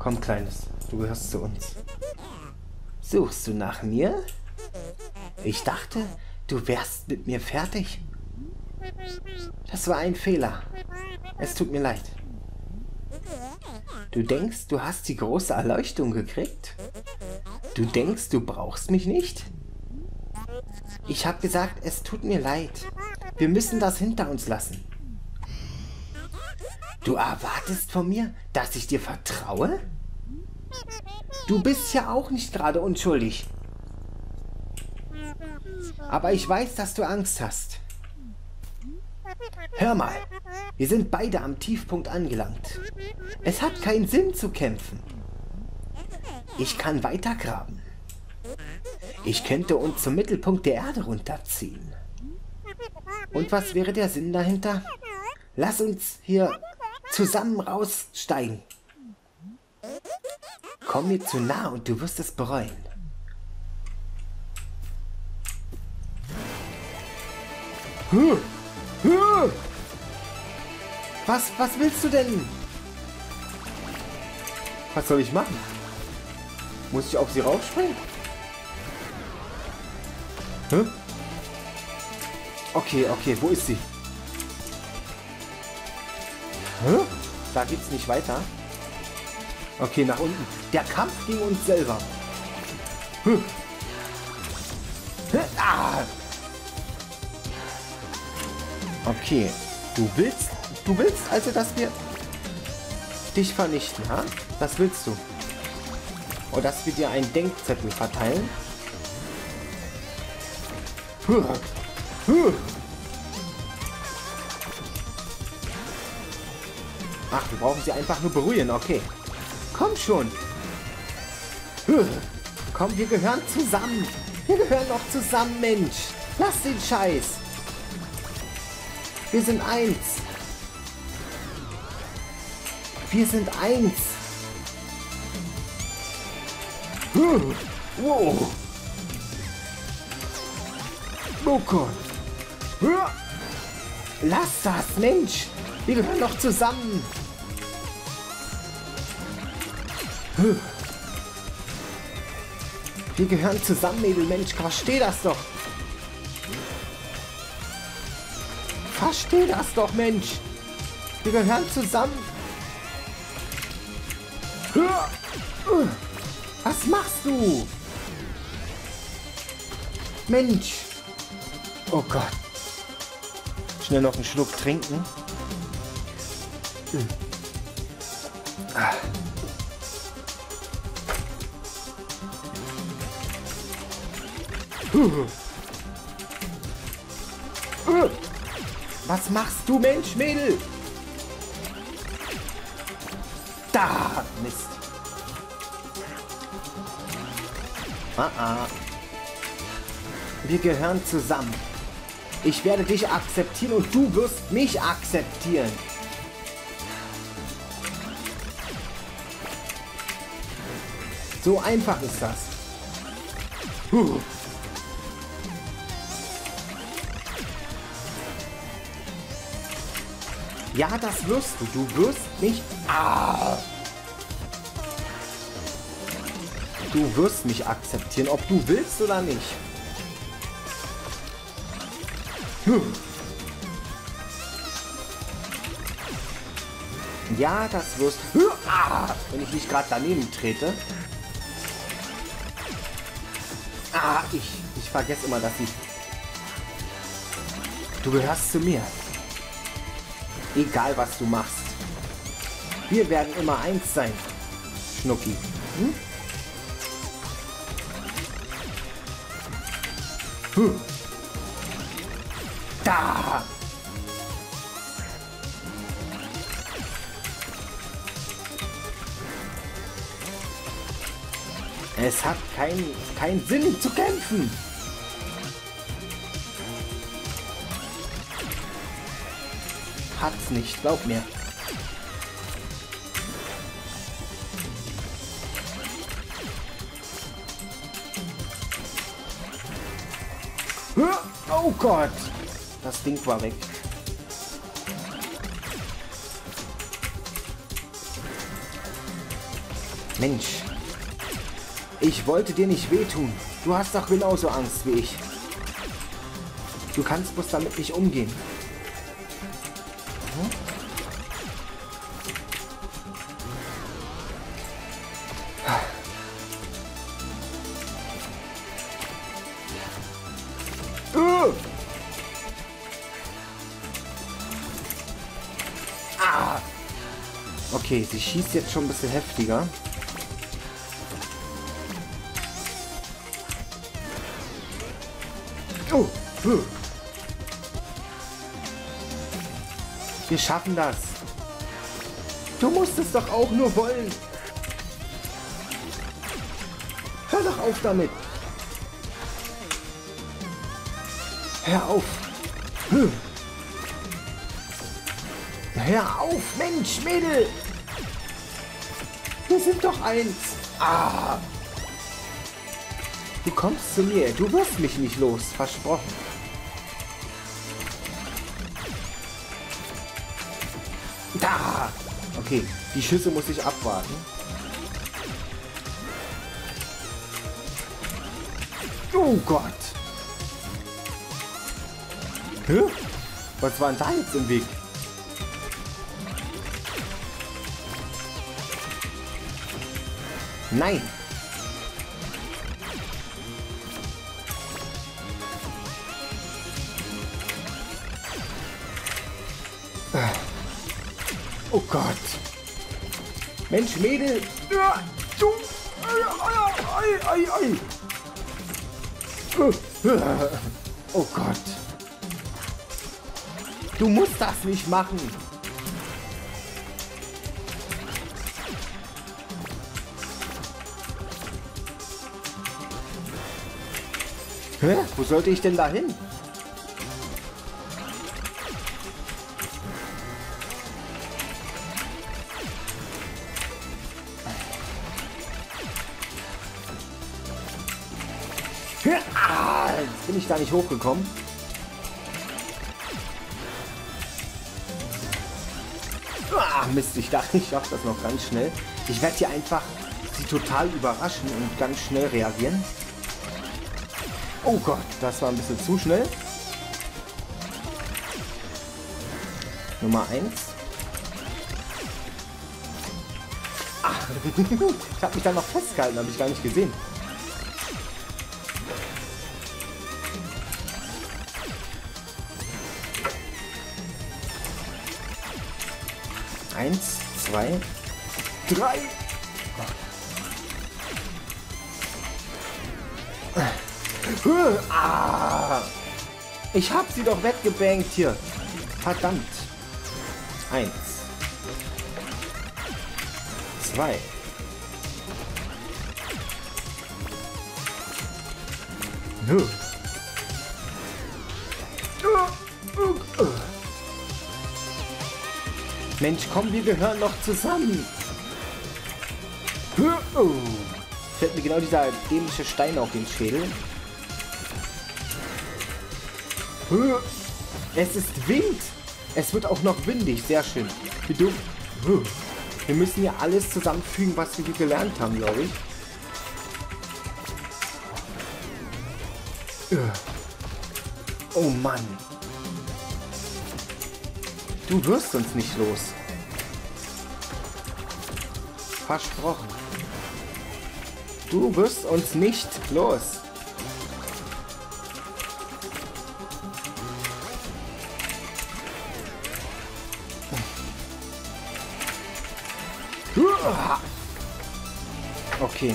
Komm, Kleines, du gehörst zu uns. Suchst du nach mir? Ich dachte, du wärst mit mir fertig. Das war ein Fehler. Es tut mir leid. Du denkst, du hast die große Erleuchtung gekriegt? Du denkst, du brauchst mich nicht? Ich habe gesagt, es tut mir leid. Wir müssen das hinter uns lassen. Du erwartest von mir, dass ich dir vertraue? Du bist ja auch nicht gerade unschuldig. Aber ich weiß, dass du Angst hast. Hör mal, wir sind beide am Tiefpunkt angelangt. Es hat keinen Sinn zu kämpfen. Ich kann weitergraben. Ich könnte uns zum Mittelpunkt der Erde runterziehen. Und was wäre der Sinn dahinter? Lass uns hier zusammen raussteigen. Komm mir zu nah und du wirst es bereuen. Was willst du denn? Was soll ich machen? Muss ich auf sie raufspringen? Hä? Okay, wo ist sie? Hä? Da geht's nicht weiter. Okay, nach unten. Der Kampf gegen uns selber. Ah! Okay, du willst also, dass wir dich vernichten, ha? Das willst du. Oder dass wir dir einen Denkzettel verteilen? Ach, wir brauchen sie einfach nur berühren, okay. Komm schon. Komm, wir gehören zusammen. Wir gehören noch zusammen, Mensch. Lass den Scheiß. Wir sind eins. Wir sind eins. Wow. Oh Gott. Lass das, Mensch. Wir gehören noch zusammen. Wir gehören zusammen, Mädel, Mensch. Versteh das doch. Versteh das doch, Mensch. Wir gehören zusammen. Was machst du? Mensch. Oh Gott. Schnell noch einen Schluck trinken. Was machst du, Mensch, Mädel? Da, Mist. Wir gehören zusammen. Ich werde dich akzeptieren und du wirst mich akzeptieren. So einfach ist das. Ja, das wirst du. Du wirst mich... Du wirst mich akzeptieren, ob du willst oder nicht. Ja, das wirst du. Wenn ich nicht gerade daneben trete. Ich vergesse immer, dass ich... Du gehörst zu mir. Egal, was du machst. Wir werden immer eins sein. Schnucki. Da! Es hat keinen Sinn zu kämpfen. Hat's nicht, glaub mir. Oh Gott! Das Ding war weg. Mensch. Ich wollte dir nicht wehtun. Du hast doch genauso Angst wie ich. Du kannst bloß damit nicht umgehen. Okay, sie schießt jetzt schon ein bisschen heftiger. Oh, wir schaffen das. Du musst es doch auch nur wollen. Hör doch auf damit. Hör auf. Hör auf, Mensch, Mädel. Wir sind doch eins. Ah. Du kommst zu mir. Du wirst mich nicht los. Versprochen. Da. Okay, die Schüsse muss ich abwarten. Oh Gott. Hä? Was war denn da jetzt im Weg? Nein. Oh Gott. Mensch, Mädel. Du. Oh Gott. Du musst das nicht machen. Hä? Wo sollte ich denn da hin? Jetzt bin ich da nicht hochgekommen. Mist, ich dachte, ich schaffe das noch ganz schnell. Ich werde hier einfach sie total überraschen und ganz schnell reagieren. Oh Gott, das war ein bisschen zu schnell. Nummer 1. Ich habe mich da noch festgehalten, habe ich gar nicht gesehen. Eins, zwei, drei. Ich hab sie doch weggebankt hier. Verdammt. 1. 2. Mensch, komm, wir gehören noch zusammen. Fällt mir genau dieser dämliche Stein auf den Schädel. Es ist Wind. Es wird auch noch windig. Sehr schön. Wir müssen ja alles zusammenfügen, was wir hier gelernt haben, glaube ich. Oh Mann. Du wirst uns nicht los. Versprochen. Du wirst uns nicht los. Okay.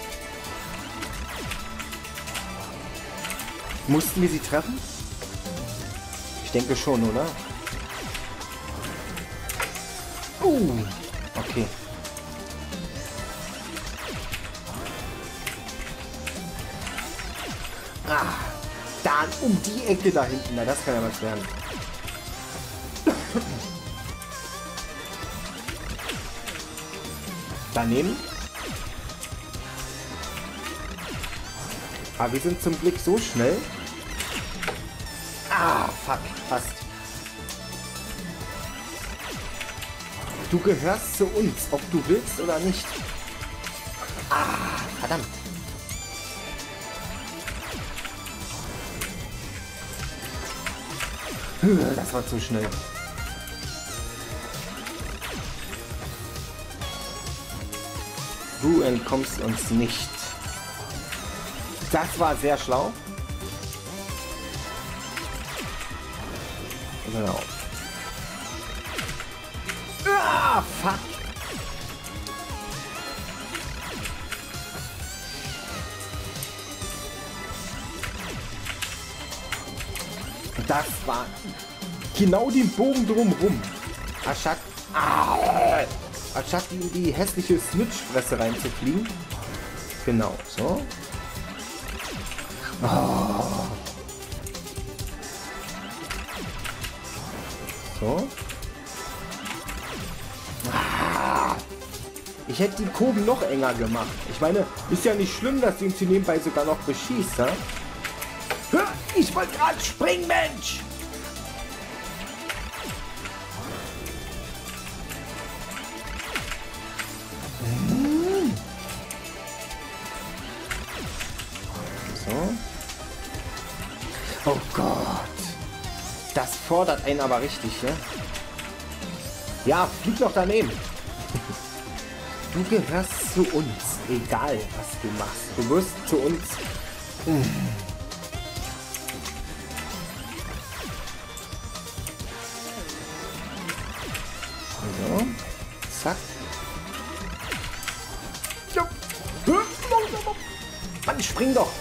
Mussten wir sie treffen? Ich denke schon, oder? Okay. Da um die Ecke da hinten. Na, das kann ja was werden. Daneben. Aber wir sind zum Glück so schnell. Fuck. Fast. Du gehörst zu uns, ob du willst oder nicht. Ah, verdammt. Das war zu schnell. Du entkommst uns nicht. Das war sehr schlau. Genau. Ah, fuck. Das war genau den Bogen drumrum. Anstatt in die hässliche Snitch-Fresse reinzufliegen. Genau, so. Oh. So. Ich hätte die Kurven noch enger gemacht. Ich meine, ist ja nicht schlimm, dass du ihn zu nebenbei sogar noch beschießt, ja? Ich wollte gerade springen, Mensch! So. Oh Gott. Das fordert einen aber richtig, ne? Ja, flieg noch daneben. Du gehörst zu uns, egal was du machst. Du wirst zu uns. So. Zack. Mann, spring doch.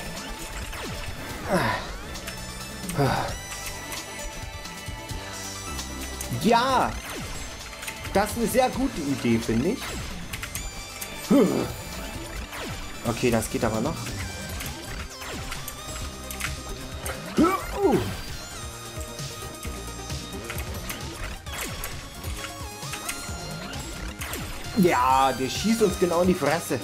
Ja. Das ist eine sehr gute Idee, finde ich. Okay, das geht aber noch. Ja, der schießt uns genau in die Fresse.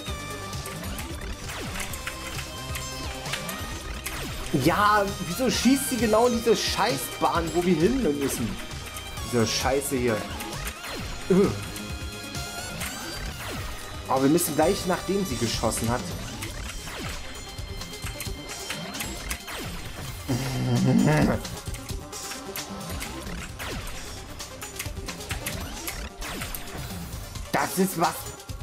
Ja, wieso schießt sie genau in diese Scheißbahn, wo wir hin müssen? Diese Scheiße hier. Aber wir müssen gleich, nachdem sie geschossen hat. Das ist was.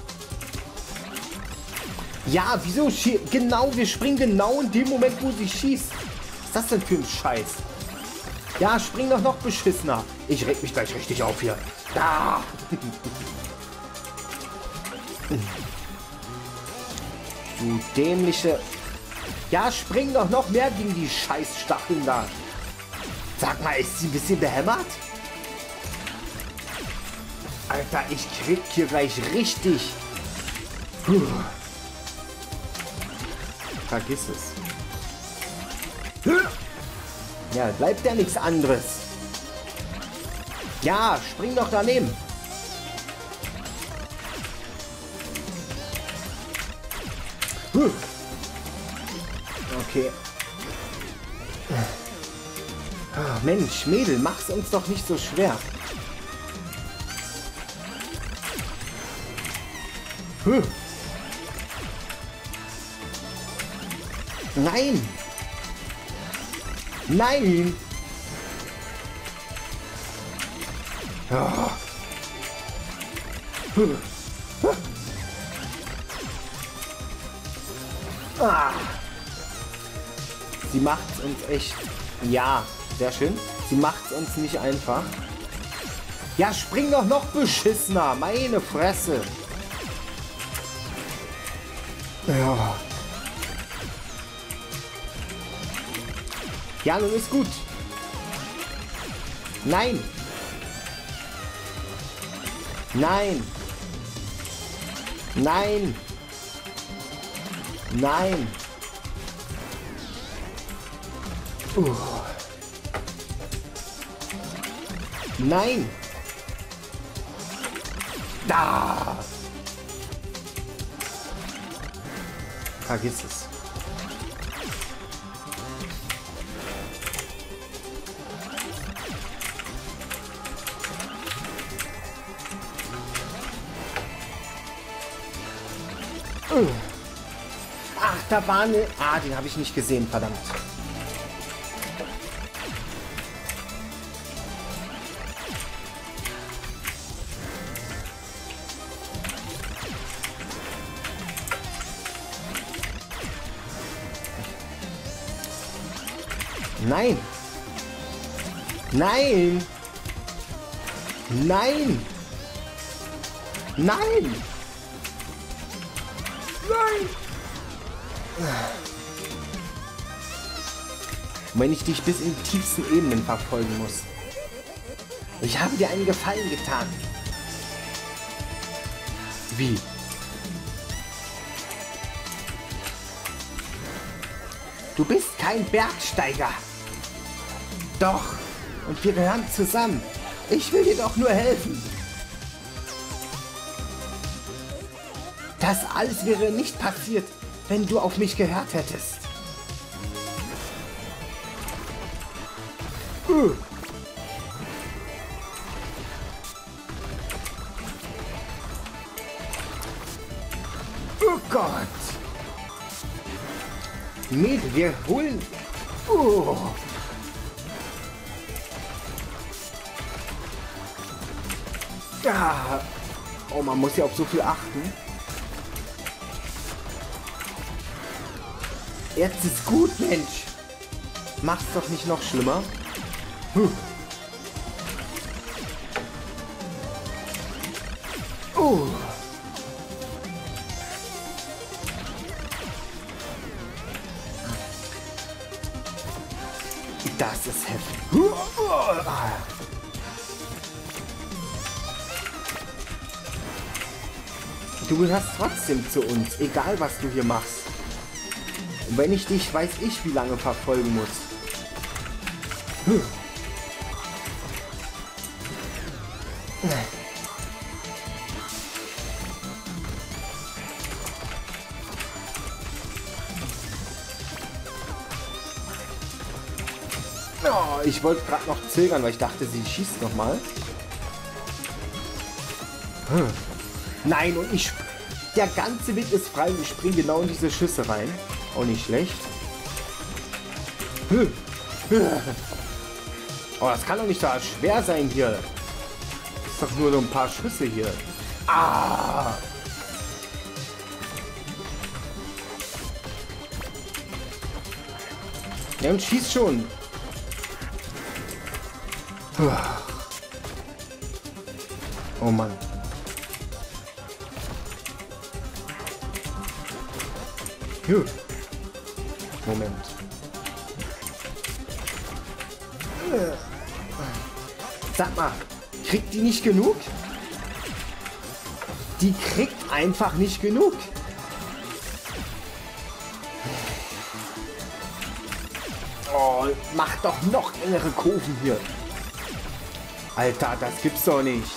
Ja, wieso? Genau, wir springen genau in dem Moment, wo sie schießt. Was ist das denn für ein Scheiß? Ja, spring doch noch beschissener. Ich reg mich gleich richtig auf hier. Da. Du dämliche... Ja, spring doch noch mehr gegen die Scheißstacheln da. Sag mal, ist sie ein bisschen behämmert? Alter, ich krieg hier gleich richtig... Vergiss es. Ja, bleibt ja nichts anderes. Ja, spring doch daneben. Okay. Oh, Mensch, Mädel, mach's uns doch nicht so schwer. Nein! Nein! Oh. Ah. Sie macht's uns echt... Ja, sehr schön. Sie macht's uns nicht einfach. Ja, spring doch noch beschissener. Meine Fresse. Ja. Ja, nun ist gut. Nein. Nein. Nein. Nein. Nein. Da. Vergiss es. Ach, da war eine... Ah, den habe ich nicht gesehen, verdammt. Nein! Nein! Nein! Nein! Nein! Wenn ich dich bis in die tiefsten Ebenen verfolgen muss. Ich habe dir einen Gefallen getan. Wie? Du bist kein Bergsteiger. Doch. Und wir gehören zusammen. Ich will dir doch nur helfen. Das alles wäre nicht passiert, wenn du auf mich gehört hättest. Oh Gott. Mädel, wir holen... Oh. Ja. Oh, man muss ja auf so viel achten. Jetzt ist gut, Mensch. Mach's doch nicht noch schlimmer. Oh. Das ist heftig. Du gehörst trotzdem zu uns, egal was du hier machst. Und wenn ich dich, weiß ich, wie lange verfolgen muss. Oh, ich wollte gerade noch zögern, weil ich dachte, sie schießt noch mal. Nein, und ich... Der ganze Weg ist frei und ich springe genau in diese Schüsse rein. Auch nicht schlecht. Oh, das kann doch nicht so schwer sein hier. Das ist doch nur so ein paar Schüsse hier. Ah! Ja, und schießt schon. Oh Mann. Gut. Moment. Sag mal, kriegt die nicht genug? Die kriegt einfach nicht genug. Oh, mach doch noch engere Kurven hier. Alter, das gibt's doch nicht.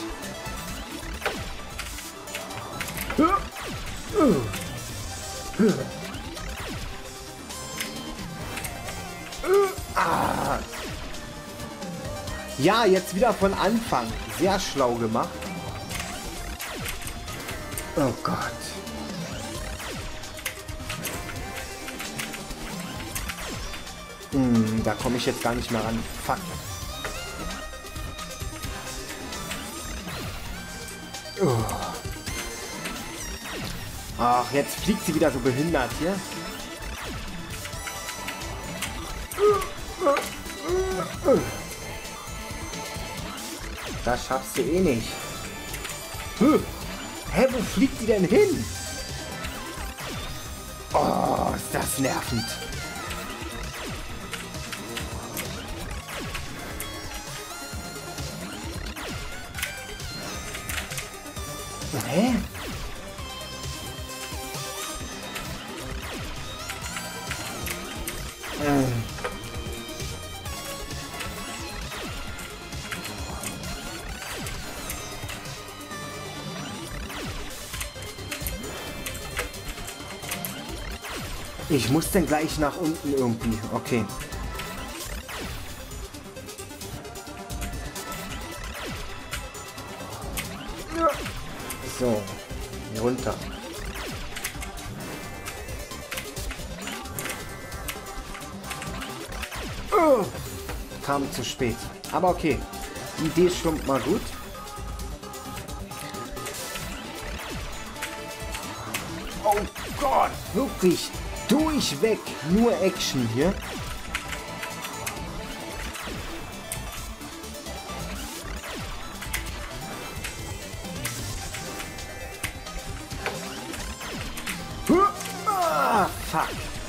Ah. Ja, jetzt wieder von Anfang. Sehr schlau gemacht. Oh Gott. Da komme ich jetzt gar nicht mehr ran. Fuck. Oh. Ach, jetzt fliegt sie wieder so behindert hier. Das schaffst du eh nicht. Hä, wo fliegt die denn hin? Oh, ist das nervend. Hä? Ich muss denn gleich nach unten irgendwie. Okay. So. Hier runter. Kam zu spät. Aber okay. Die Idee ist schon mal gut. Oh Gott, wirklich. Durchweg. Nur Action hier. Ah, fuck.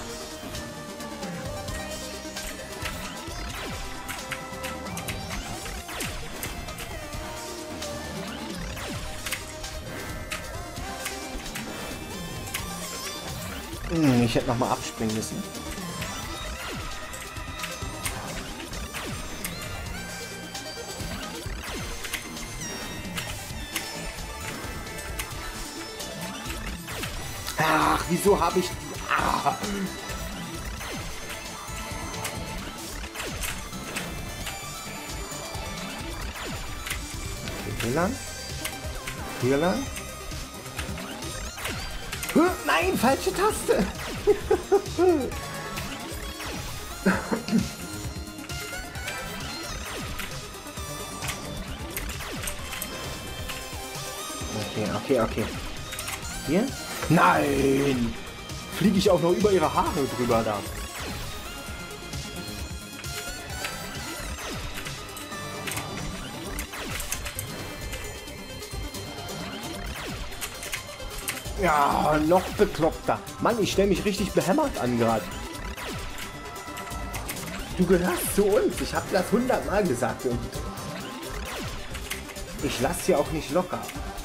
Ich hätte noch mal abspringen müssen. Ach, wieso habe ich... Ah. Okay, hier lang. Hier lang. Nein, falsche Taste. Okay. Hier? Nein! Fliege ich auch noch über ihre Haare drüber da. Ja, noch bekloppter. Mann, ich stelle mich richtig behämmert an gerade. Du gehörst zu uns. Ich habe das 100-mal gesagt. Und ich lasse hier auch nicht locker.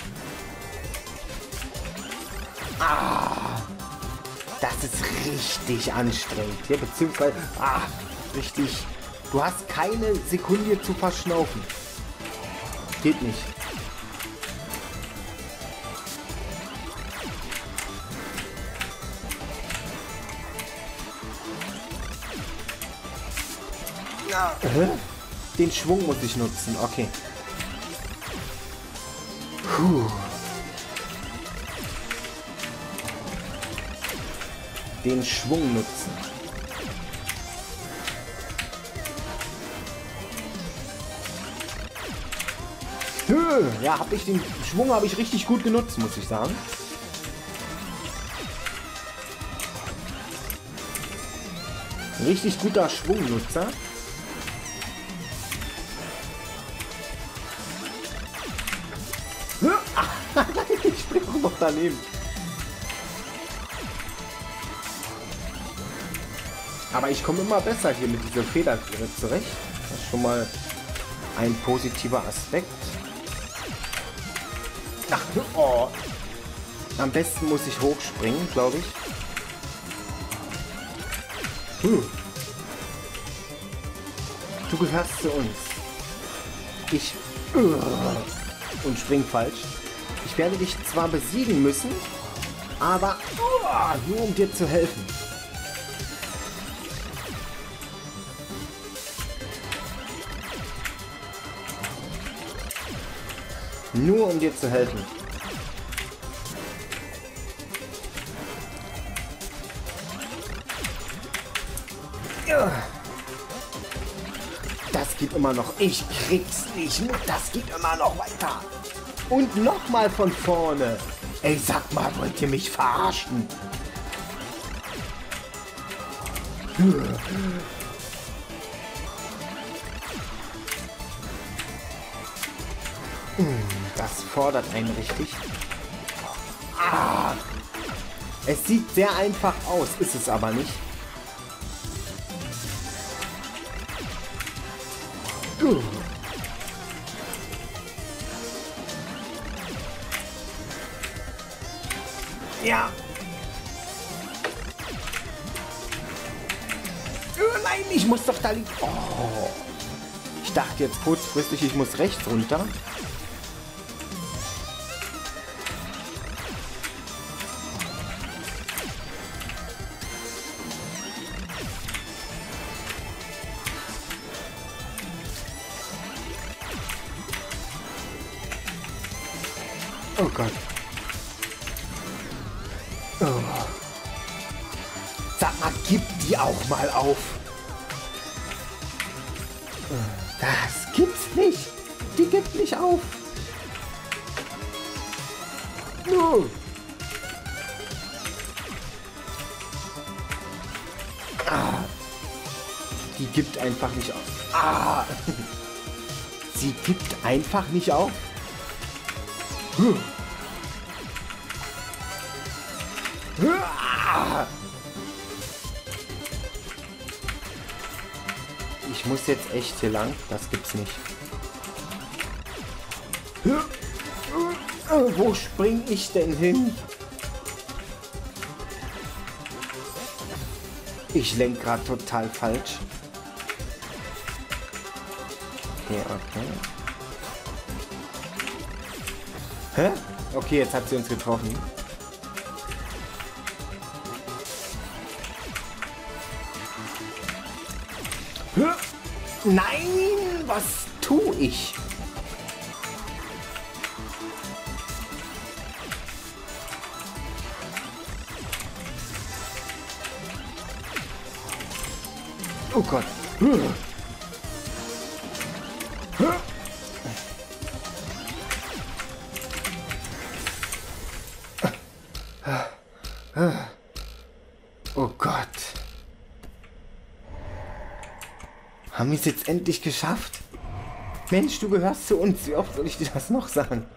Ah, das ist richtig anstrengend. Hier, beziehungsweise, richtig. Du hast keine Sekunde zu verschnaufen. Geht nicht. Den Schwung muss ich nutzen. Okay. Puh. Den Schwung nutzen. Ja, habe ich den Schwung richtig gut genutzt, muss ich sagen. Richtig guter Schwungnutzer. Ich springe noch daneben. Aber ich komme immer besser hier mit dieser Federkehre zurecht. Das ist schon mal ein positiver Aspekt. Ach, oh. Am besten muss ich hochspringen, glaube ich. Du gehörst zu uns. Ich... Und spring falsch. Ich werde dich zwar besiegen müssen, aber nur um dir zu helfen. Nur um dir zu helfen. Das geht immer noch. Ich krieg's nicht. Das geht immer noch weiter. Und nochmal von vorne. Ey, sag mal, wollt ihr mich verarschen? Das fordert einen richtig. Es sieht sehr einfach aus, ist es aber nicht. Ja. Nein, ich muss doch da liegen. Oh. Ich dachte jetzt kurzfristig, ich muss rechts runter. Oh Gott. Oh. Sag mal, gib die auch mal auf. Das gibt's nicht. Die gibt nicht auf. Die gibt einfach nicht auf. Sie gibt einfach nicht auf. Ich muss jetzt echt hier lang. Das gibt's nicht. Wo spring ich denn hin? Ich lenk gerade total falsch. Okay, okay. Hä? Okay, jetzt hat sie uns getroffen. Nein, was tue ich? Oh Gott. Oh Gott. Haben wir es jetzt endlich geschafft? Mensch, du gehörst zu uns. Wie oft soll ich dir das noch sagen?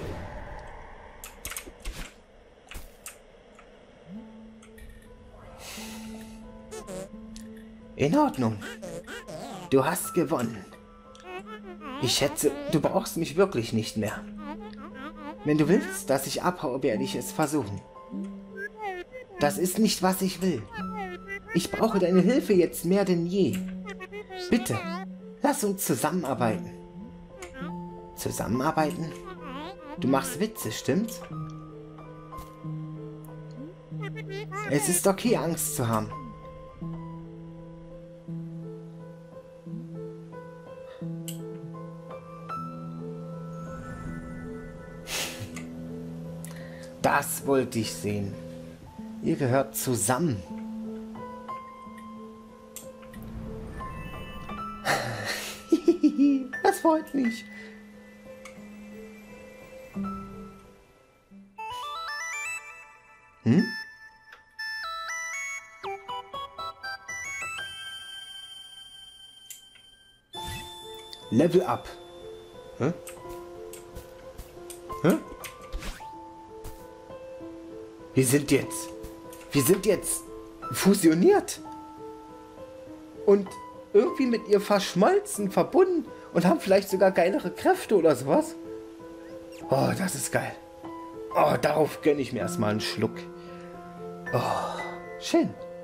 In Ordnung. Du hast gewonnen. Ich schätze, du brauchst mich wirklich nicht mehr. Wenn du willst, dass ich abhaue, werde ich es versuchen. Das ist nicht, was ich will. Ich brauche deine Hilfe jetzt mehr denn je. Bitte, lass uns zusammenarbeiten. Zusammenarbeiten? Du machst Witze, stimmt's? Es ist okay, Angst zu haben. Das wollte ich sehen. Ihr gehört zusammen. Das freut mich. Hm? Level up. Hä? Hä? Wir sind jetzt fusioniert. Und irgendwie mit ihr verschmolzen, verbunden und haben vielleicht sogar geilere Kräfte oder sowas. Oh, das ist geil. Oh, darauf gönne ich mir erstmal einen Schluck. Oh, schön.